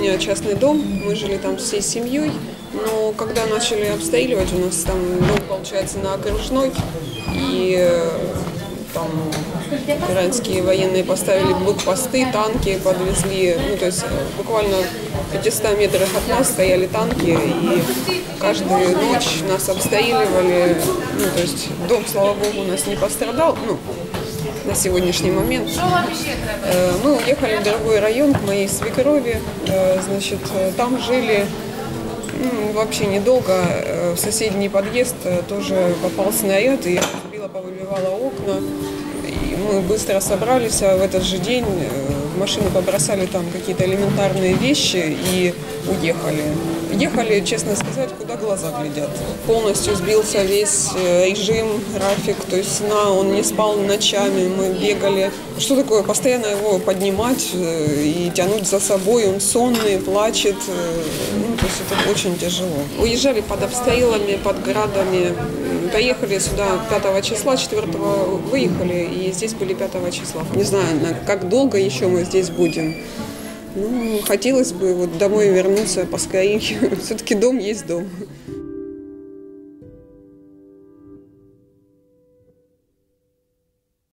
меня частный дом, мы жили там всей семьей, но когда начали обстреливать, у нас там дом, получается, на Окружной, и там иранские военные поставили блокпосты, танки подвезли, ну то есть буквально в 500 метрах от нас стояли танки, и каждую ночь нас обстреливали, ну то есть дом, слава богу, у нас не пострадал, ну, на сегодняшний момент. Мы уехали в другой район к моей свекрови, значит, там жили вообще недолго, в соседний подъезд тоже попал снаряд, и разбила, повыбивала окна. И мы быстро собрались, а в этот же день в машину побросали там какие-то элементарные вещи и уехали. Ехали, честно сказать, куда глаза глядят. Полностью сбился весь режим, график, то есть сна, он не спал ночами, мы бегали. Что такое? Постоянно его поднимать и тянуть за собой, он сонный, плачет, ну, то есть это очень тяжело. Уезжали под обстрелами, под градами, поехали сюда 5 числа, 4 выехали, и здесь были 5 числа. Не знаю, как долго еще мы здесь будем. Ну, хотелось бы вот домой вернуться поскорее. Все-таки дом есть дом.